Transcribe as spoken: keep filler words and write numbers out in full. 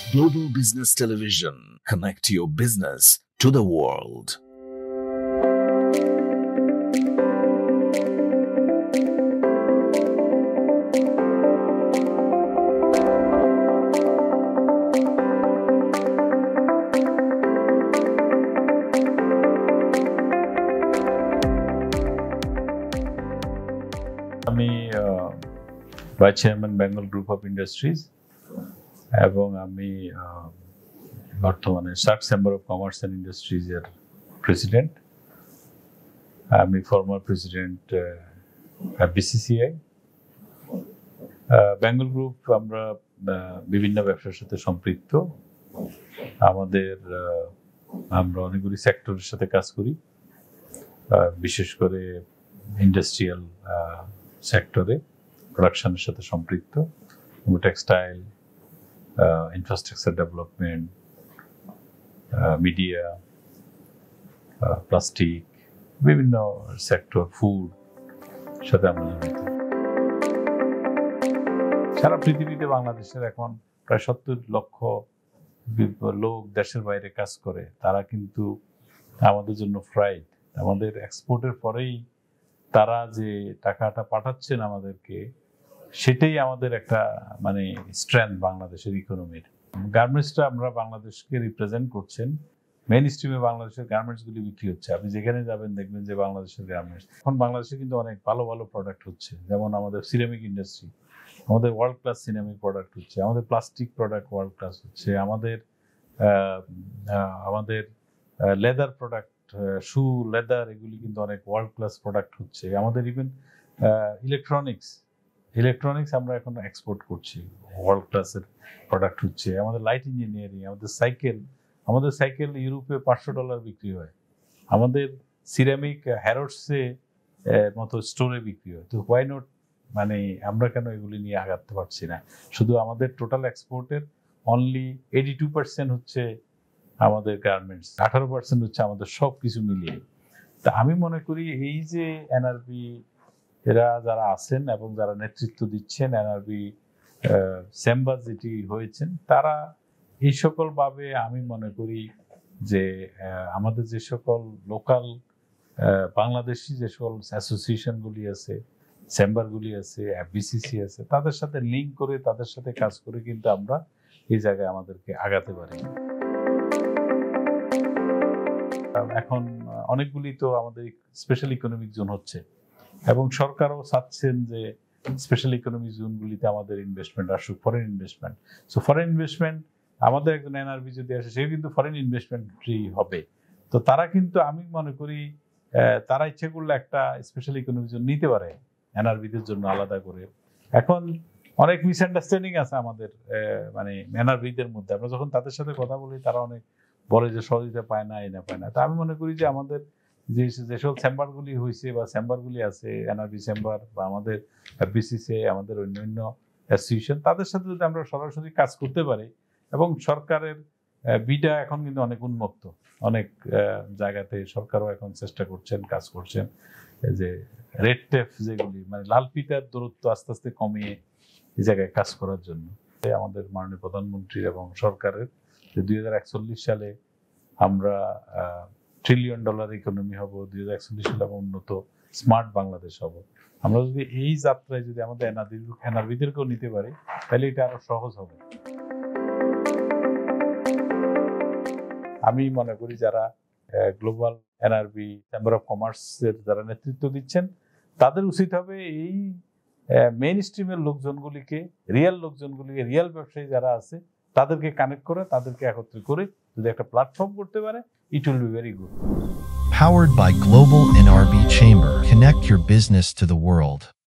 Global Business Television. Connect your business to the world. আমি vice chairman Bengal group of industries এবং আমি বর্তমানে SAARC chamber of commerce and industries এর president. আমি former president BCCI. Bengal group আমরা বিভিন্ন ব্যবসার সাথে সম্পৃক্ত। আমাদের আমরা অনেকগুলি সেক্টরের সাথে কাজ করি, বিশেষ করে ইন্ডাস্ট্রিয়াল সেক্টরে প্রোডাকশনের সাথে সম্পৃক্ত, textile, infrastructure development, media, plastic, বিভিন্ন সেক্টর, ফুড সাথে আমরা জড়িত। সারা পৃথিবীতে বাংলাদেশের এখন প্রায় সত্তর লক্ষ লোক দেশের বাইরে কাজ করে। তারা কিন্তু আমাদের জন্য ফ্রাইড। আমাদের এক্সপোর্টের পরেই তারা যে টাকাটা পাঠাচ্ছেন আমাদেরকে, সেটাই আমাদের একটা মানে স্ট্রেংথ বাংলাদেশের ইকোনমির। গার্মেন্টসটা আমরা বাংলাদেশকে রিপ্রেজেন্ট করছেন। মেইন স্ট্রিমে বাংলাদেশের গার্মেন্টসগুলি বিক্রি হচ্ছে। আপনি যেখানে যাবেন দেখবেন যে বাংলাদেশের গার্মেন্টস। এখন বাংলাদেশে কিন্তু অনেক ভালো ভালো প্রোডাক্ট হচ্ছে, যেমন আমাদের সিরামিক ইন্ডাস্ট্রি, আমাদের ওয়ার্ল্ড ক্লাস সিরামিক প্রোডাক্ট হচ্ছে, আমাদের প্লাস্টিক প্রোডাক্ট ওয়ার্ল্ড ক্লাস হচ্ছে, আমাদের আমাদের লেদার প্রোডাক্ট, শু, লেদার, এগুলি কিন্তু অনেক ওয়ার্ল্ড ক্লাস প্রোডাক্ট হচ্ছে। আমাদের ইভেন ইলেকট্রনিক্স ইলেকট্রনিক্স আমরা এখন এক্সপোর্ট করছি, ওয়ার্ল্ড ক্লাসের প্রোডাক্ট হচ্ছে। আমাদের লাইট ইঞ্জিনিয়ারিং, আমাদের সাইকেল আমাদের সাইকেল ইউরোপে পাঁচশো ডলার বিক্রি হয়। আমাদের সিরামিক হ্যারোডসে মতো স্টোরে বিক্রি হয়। তো হোয়াই নট, মানে আমরা কেন এগুলি নিয়ে আগাতে পারছি না? শুধু আমাদের টোটাল এক্সপোর্টের অনলি এইটি টু পার্সেন্ট হচ্ছে আমাদের গার্মেন্টস, আঠারো পার্সেন্ট হচ্ছে আমাদের সব কিছু মিলিয়ে। তা আমি মনে করি এই যে এনআরবি এরা যারা আছেন এবং যারা নেতৃত্ব দিচ্ছেন, এনআরবি চেম্বার যেটি হয়েছেন, তারা এই সকল ভাবে আমি মনে করি যে আমাদের যে সকল লোকাল বাংলাদেশি যে সকল অ্যাসোসিয়েশনগুলি আছে, চেম্বারগুলি আছে, বিসিসি আছে, তাদের সাথে লিঙ্ক করে, তাদের সাথে কাজ করে কিন্তু আমরা এই জায়গায় আমাদেরকে আগাতে পারি। এখন অনেকগুলি তো আমাদের স্পেশাল ইকোনমিক জোন হচ্ছে এবং সরকারও চাচ্ছেন যে স্পেশাল ইকোনমিক জোনগুলিতে আমাদের ইনভেস্টমেন্ট আসুক, foreign investment. So foreign investment, আমাদের একজন এনআরবি যদি আসে, সে কিন্তু ফরেন ইনভেস্টমেন্টই হবে। তো তারা কিন্তু আমি মনে করি তারা ইচ্ছে করলে একটা স্পেশাল ইকোনমিক জোন নিতে পারে এনআরবিদের জন্য আলাদা করে। এখন অনেক মিসআন্ডারস্ট্যান্ডিং আছে আমাদের মানে এনআরবিদের মধ্যে। আমরা যখন তাদের সাথে কথা বলি, তারা অনেক বলে যে সহযোগিতা পায় না, এই না পায় না। তা আমি মনে করি যে আমাদের যে যেসব চেম্বারগুলি হয়েছে বা চেম্বারগুলি আছে, এনআরবি চেম্বার বা আমাদের বিসিসিআই, আমাদের অন্যান্য অ্যাসোসিয়েশন, তাদের সাথে যদি আমরা সরাসরি কাজ করতে পারি, এবং সরকারের বিডা এখন কিন্তু অনেক উন্মুক্ত, অনেক জায়গাতে সরকারও এখন চেষ্টা করছেন, কাজ করছেন যে রেড টেপ যেগুলি, মানে লাল পিতার দূরত্ব আস্তে আস্তে কমিয়ে এই জায়গায় কাজ করার জন্য আমাদের মাননীয় প্রধানমন্ত্রীর এবং সরকারের যে দুই হাজার একচল্লিশ সালে আমরা ট্রিলিয়ন ডলার ইকোনমি হব, দুই হাজার একচল্লিশ সালে আমরা উন্নত স্মার্ট বাংলাদেশ হব। আমরা যদি এই যাত্রায় যদি আমাদের এনআরবিদেরকেও নিতে পারি, তাহলে এটা আরো সহজ হবে। আমি মনে করি যারা গ্লোবাল এনআরবি চেম্বার অফ কমার্সের যারা নেতৃত্ব দিচ্ছেন, তাদের উচিত হবে এই মেইন স্ট্রিমের লোকজনগুলিকে, রিয়েল লোকজনগুলিকে, রিয়েল ব্যবসায়ী যারা আছে, তাদেরকে কানেক্ট করে, তাদেরকে একত্রিত করে যদি একটা প্ল্যাটফর্ম করতে পারে, it will be very good. Powered by Global N R B Chamber. Connect your business to the world.